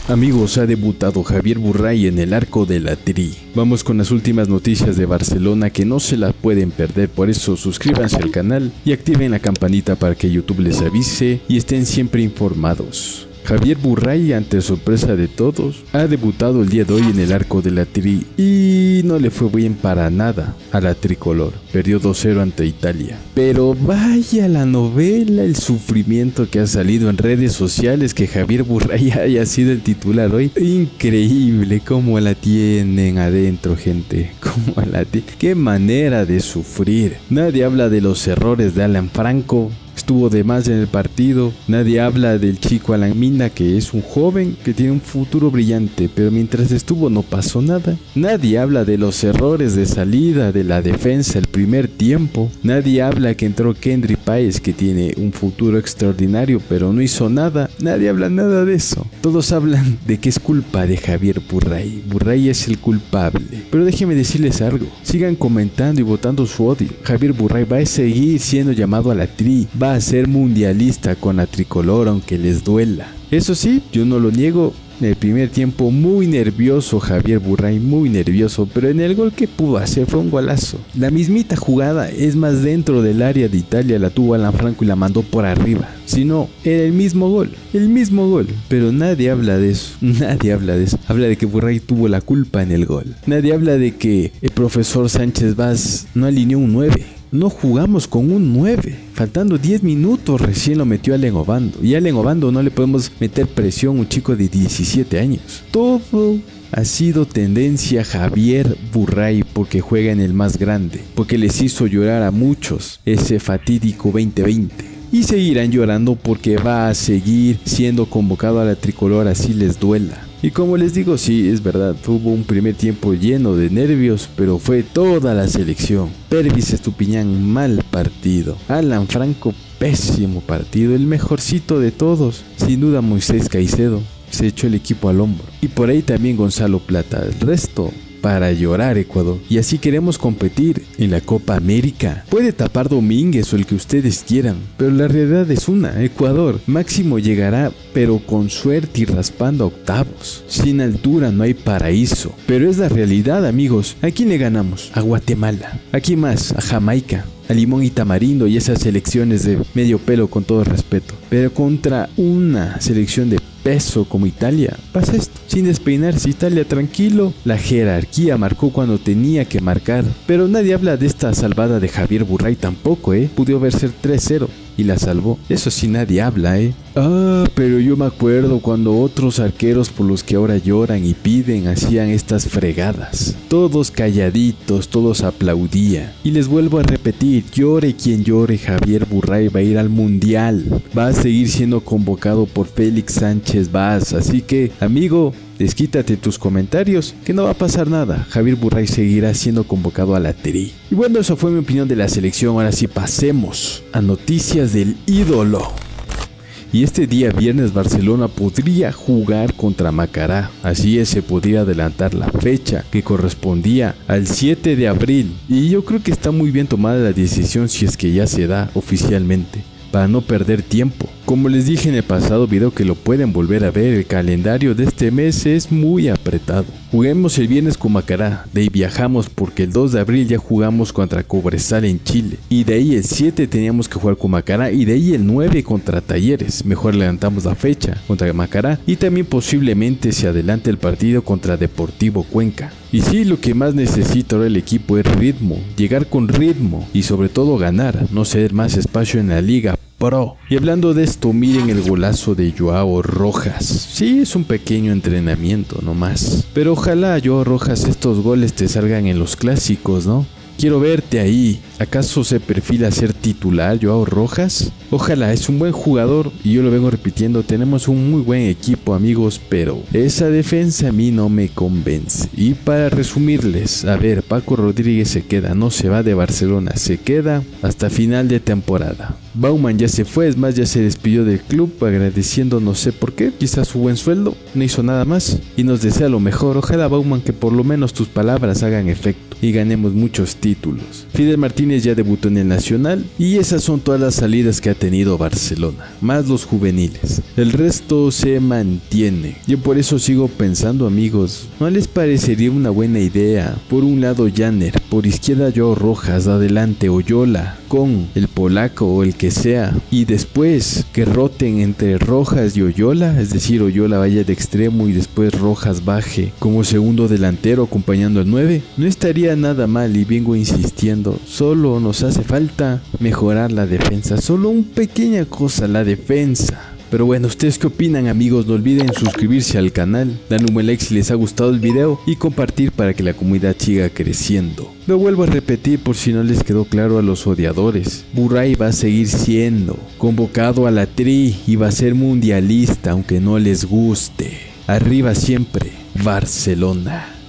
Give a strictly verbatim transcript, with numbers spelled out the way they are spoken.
Amigos, ha debutado Javier Burray en el arco de la Tri. Vamos con las últimas noticias de Barcelona que no se las pueden perder, por eso suscríbanse al canal y activen la campanita para que YouTube les avise y estén siempre informados. Javier Burray, ante sorpresa de todos, ha debutado el día de hoy en el arco de la Tri y no le fue bien para nada a la tricolor. Perdió dos cero ante Italia. Pero vaya la novela, el sufrimiento que ha salido en redes sociales que Javier Burray haya sido el titular hoy. Increíble cómo la tienen adentro, gente. Cómo la tienen. Qué manera de sufrir. Nadie habla de los errores de Alan Franco. Estuvo de más en el partido. Nadie habla del chico Alan Mina, que es un joven que tiene un futuro brillante, pero mientras estuvo no pasó nada. Nadie habla de los errores de salida de la defensa el primer tiempo. Nadie habla que entró Kendry Páez, que tiene un futuro extraordinario, pero no hizo nada. Nadie habla nada de eso. Todos hablan de que es culpa de Javier Burray. Burray es el culpable. Pero déjenme decirles algo. Sigan comentando y votando su odio. Javier Burray va a seguir siendo llamado a la Tri. Va a ser mundialista con la tricolor aunque les duela. Eso sí, yo no lo niego. En el primer tiempo muy nervioso Javier Burray, muy nervioso, pero en el gol que pudo hacer fue un golazo. La mismita jugada, es más, dentro del área de Italia la tuvo Alan Franco y la mandó por arriba. Si no, era el mismo gol, el mismo gol. Pero nadie habla de eso, nadie habla de eso. Habla de que Burray tuvo la culpa en el gol. Nadie habla de que el profesor Sánchez Vaz no alineó un nueve. No jugamos con un nueve. Faltando diez minutos recién lo metió Allen Obando. Y a Allen Obando no le podemos meter presión a un chico de diecisiete años. Todo ha sido tendencia Javier Burray porque juega en el más grande. Porque les hizo llorar a muchos ese fatídico veinte veinte. Y seguirán llorando porque va a seguir siendo convocado a la tricolor así les duela. Y como les digo, sí, es verdad, tuvo un primer tiempo lleno de nervios, pero fue toda la selección. Pervis Estupiñán, mal partido. Alan Franco, pésimo partido. El mejorcito de todos, sin duda Moisés Caicedo, se echó el equipo al hombro. Y por ahí también Gonzalo Plata. El resto, para llorar Ecuador. Y así queremos competir en la Copa América. Puede tapar Domínguez o el que ustedes quieran, pero la realidad es una. Ecuador máximo llegará, pero con suerte y raspando a octavos. Sin altura no hay paraíso. Pero es la realidad, amigos. ¿A quién le ganamos? A Guatemala. ¿A quién más? A Jamaica, a Limón y Tamarindo y esas selecciones de medio pelo, con todo respeto. Pero contra una selección de peso como Italia, pasa esto. Sin despeinarse, Italia tranquilo. La jerarquía marcó cuando tenía que marcar. Pero nadie habla de esta salvada de Javier Burray tampoco, ¿eh? Pudo haber ser tres cero y la salvó. Eso sí nadie habla, ¿eh? Ah, pero yo me acuerdo cuando otros arqueros por los que ahora lloran y piden hacían estas fregadas. Todos calladitos, todos aplaudían. Y les vuelvo a repetir, llore quien llore, Javier Burray va a ir al mundial. Va a seguir siendo convocado por Félix Sánchez Vaz. Así que, amigo, desquítate tus comentarios, que no va a pasar nada. Javier Burray seguirá siendo convocado a la Tri. Y bueno, eso fue mi opinión de la selección. Ahora sí pasemos a noticias del ídolo. Y este día viernes Barcelona podría jugar contra Macará. Así es, se podría adelantar la fecha que correspondía al siete de abril. Y yo creo que está muy bien tomada la decisión si es que ya se da oficialmente, para no perder tiempo. Como les dije en el pasado video que lo pueden volver a ver, el calendario de este mes es muy apretado. Juguemos el viernes con Macará, de ahí viajamos porque el dos de abril ya jugamos contra Cobresal en Chile. Y de ahí el siete teníamos que jugar con Macará y de ahí el nueve contra Talleres. Mejor levantamos la fecha contra Macará y también posiblemente se adelante el partido contra Deportivo Cuenca. Y sí, lo que más necesita ahora el equipo es ritmo, llegar con ritmo y sobre todo ganar, no ceder más espacio en la liga pro. Y hablando de esto, miren el golazo de Joao Rojas. Sí, es un pequeño entrenamiento nomás, pero ojalá, Joao Rojas, estos goles te salgan en los clásicos, ¿no? Quiero verte ahí. ¿Acaso se perfila a ser titular Joao Rojas? Ojalá, es un buen jugador y yo lo vengo repitiendo, tenemos un muy buen equipo, amigos, pero esa defensa a mí no me convence. Y para resumirles, a ver, Paco Rodríguez se queda, no se va de Barcelona, se queda hasta final de temporada. Bauman ya se fue, es más, ya se despidió del club agradeciendo no sé por qué, quizás su buen sueldo, no hizo nada más y nos desea lo mejor. Ojalá, Bauman, que por lo menos tus palabras hagan efecto y ganemos muchos títulos. títulos. Fidel Martínez ya debutó en el Nacional y esas son todas las salidas que ha tenido Barcelona, más los juveniles. El resto se mantiene. Yo por eso sigo pensando, amigos, ¿no les parecería una buena idea? Por un lado Janner, por izquierda Joao Rojas, adelante Oyola con el polaco o el que sea, y después que roten entre Rojas y Oyola, es decir, Oyola vaya de extremo y después Rojas baje como segundo delantero acompañando al nueve. No estaría nada mal y vengo insistiendo, solo nos hace falta mejorar la defensa, solo una pequeña cosa, la defensa. Pero bueno, ¿ustedes qué opinan, amigos? No olviden suscribirse al canal, darle un buen like si les ha gustado el video y compartir para que la comunidad siga creciendo. Lo vuelvo a repetir por si no les quedó claro a los odiadores. Burray va a seguir siendo convocado a la Tri y va a ser mundialista aunque no les guste. Arriba siempre, Barcelona.